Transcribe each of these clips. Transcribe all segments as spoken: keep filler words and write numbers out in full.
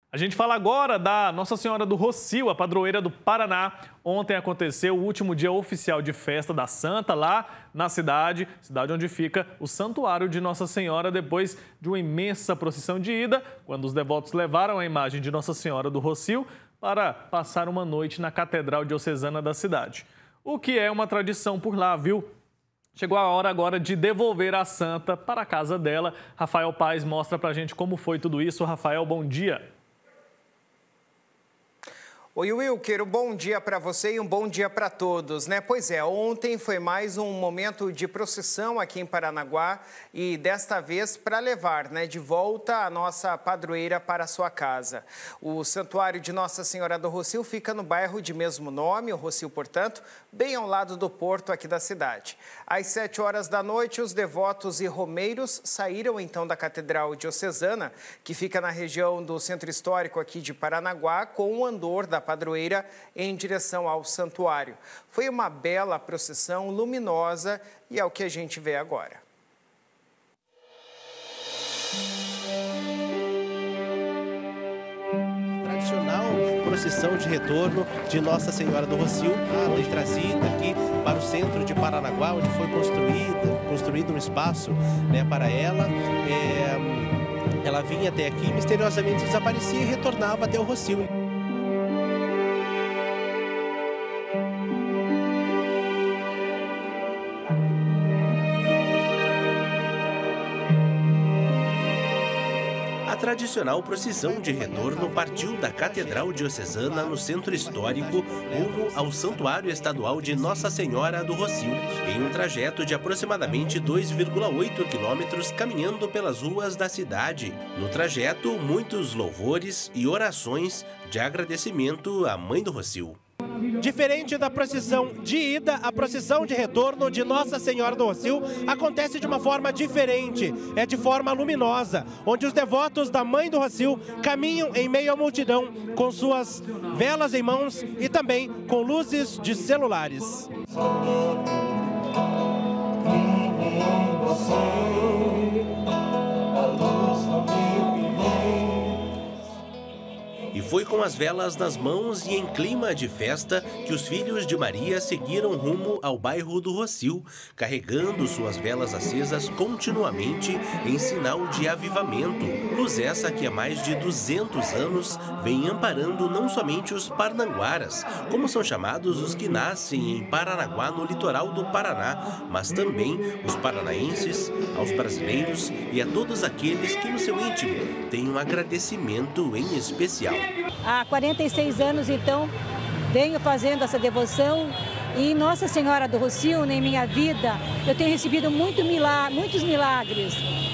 A gente fala agora da Nossa Senhora do Rocio, a padroeira do Paraná. Ontem aconteceu o último dia oficial de festa da Santa lá na cidade, cidade onde fica o Santuário de Nossa Senhora, depois de uma imensa procissão de ida, quando os devotos levaram a imagem de Nossa Senhora do Rocio para passar uma noite na Catedral Diocesana da cidade. O que é uma tradição por lá, viu? Chegou a hora agora de devolver a Santa para a casa dela. Rafael Paes mostra pra gente como foi tudo isso. Rafael, bom dia. Oi, Wilker, um bom dia para você e um bom dia para todos, né? Pois é, ontem foi mais um momento de procissão aqui em Paranaguá e desta vez para levar, né, de volta a nossa padroeira para a sua casa. O Santuário de Nossa Senhora do Rocio fica no bairro de mesmo nome, o Rocio, portanto, bem ao lado do porto aqui da cidade. Às sete horas da noite, os devotos e romeiros saíram então da Catedral Diocesana, que fica na região do Centro Histórico aqui de Paranaguá, com o andor da padroeira em direção ao santuário. Foi uma bela procissão luminosa e é o que a gente vê agora. Tradicional procissão de retorno de Nossa Senhora do Rocio, ela é trazida aqui para o centro de Paranaguá, onde foi construída, construído um espaço, né, para ela. É, ela vinha até aqui, misteriosamente desaparecia e retornava até o Rocio. A tradicional procissão de retorno partiu da Catedral Diocesana no Centro Histórico rumo ao Santuário Estadual de Nossa Senhora do Rocio, em um trajeto de aproximadamente dois vírgula oito quilômetros caminhando pelas ruas da cidade. No trajeto, muitos louvores e orações de agradecimento à Mãe do Rocio. Diferente da procissão de ida, a procissão de retorno de Nossa Senhora do Rocio acontece de uma forma diferente, é de forma luminosa, onde os devotos da Mãe do Rocio caminham em meio à multidão com suas velas em mãos e também com luzes de celulares. E foi com as velas nas mãos e em clima de festa que os filhos de Maria seguiram rumo ao bairro do Rocio, carregando suas velas acesas continuamente em sinal de avivamento. Luz essa que há mais de duzentos anos vem amparando não somente os parnanguaras, como são chamados os que nascem em Paranaguá, no litoral do Paraná, mas também os paranaenses, aos brasileiros e a todos aqueles que no seu íntimo têm um agradecimento em especial. Há quarenta e seis anos, então, venho fazendo essa devoção e Nossa Senhora do Rocio, em minha vida, eu tenho recebido muito milagre, muitos milagres.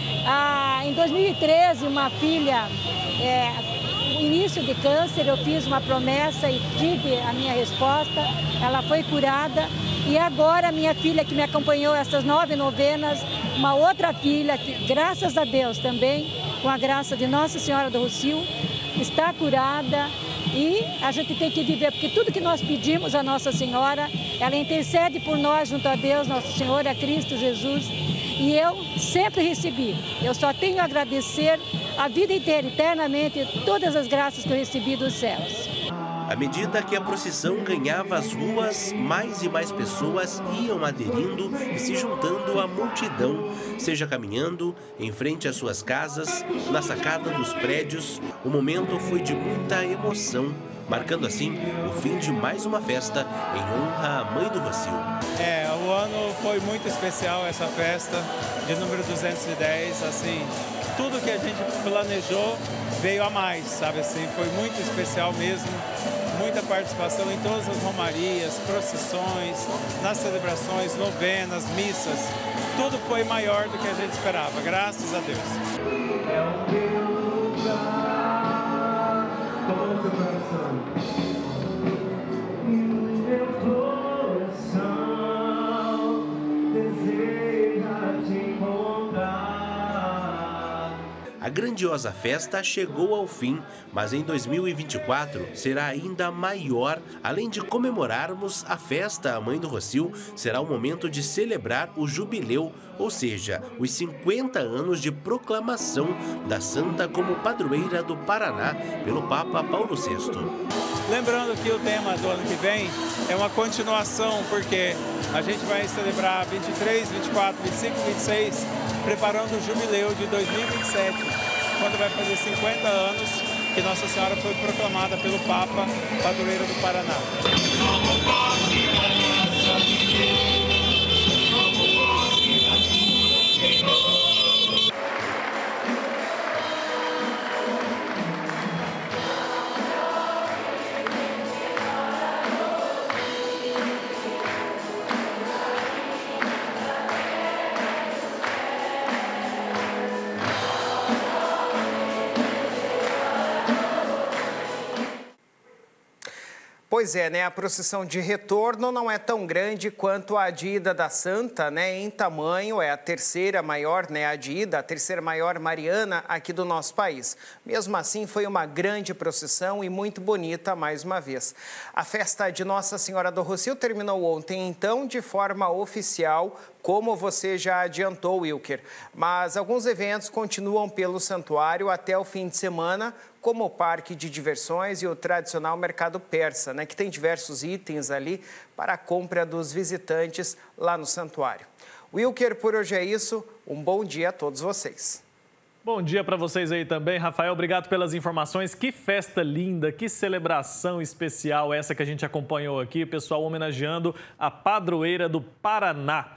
Ah, em dois mil e treze, uma filha, é, no início de câncer, eu fiz uma promessa e tive a minha resposta, ela foi curada. E agora, minha filha que me acompanhou essas nove novenas, uma outra filha que, graças a Deus também, com a graça de Nossa Senhora do Rocio, está curada e a gente tem que viver, porque tudo que nós pedimos a Nossa Senhora, ela intercede por nós junto a Deus, Nosso Senhor, a Cristo Jesus, e eu sempre recebi. Eu só tenho a agradecer a vida inteira, eternamente, todas as graças que eu recebi dos céus. À medida que a procissão ganhava as ruas, mais e mais pessoas iam aderindo e se juntando à multidão, seja caminhando, em frente às suas casas, na sacada dos prédios. O momento foi de muita emoção, marcando assim o fim de mais uma festa em honra à Mãe do Rocio. É, o ano foi muito especial, essa festa de número duzentos e dez, assim, tudo que a gente planejou veio a mais, sabe assim, foi muito especial mesmo, muita participação em todas as romarias, procissões, nas celebrações, novenas, missas, tudo foi maior do que a gente esperava, graças a Deus. É o meu lugar, todo o seu coração. A grande grandiosa festa chegou ao fim, mas em dois mil e vinte e quatro será ainda maior. Além de comemorarmos a festa à Mãe do Rossio, será o momento de celebrar o jubileu, ou seja, os cinquenta anos de proclamação da santa como padroeira do Paraná pelo Papa Paulo sexto. Lembrando que o tema do ano que vem é uma continuação, porque a gente vai celebrar vinte e três, vinte e quatro, vinte e cinco, vinte e seis, preparando o jubileu de dois mil e vinte e sete, quando vai fazer cinquenta anos que Nossa Senhora foi proclamada pelo Papa padroeira do Paraná. Pois é, né? A procissão de retorno não é tão grande quanto a de ida da Santa, né? Em tamanho, é a terceira maior, né? A de ida, a terceira maior mariana aqui do nosso país. Mesmo assim, foi uma grande procissão e muito bonita mais uma vez. A festa de Nossa Senhora do Rossio terminou ontem, então, de forma oficial, como você já adiantou, Wilker. Mas alguns eventos continuam pelo santuário até o fim de semana, como o parque de diversões e o tradicional mercado persa, né, que tem diversos itens ali para a compra dos visitantes lá no santuário. Wilker, por hoje é isso. Um bom dia a todos vocês. Bom dia para vocês aí também, Rafael. Obrigado pelas informações. Que festa linda, que celebração especial essa que a gente acompanhou aqui. O pessoal homenageando a padroeira do Paraná.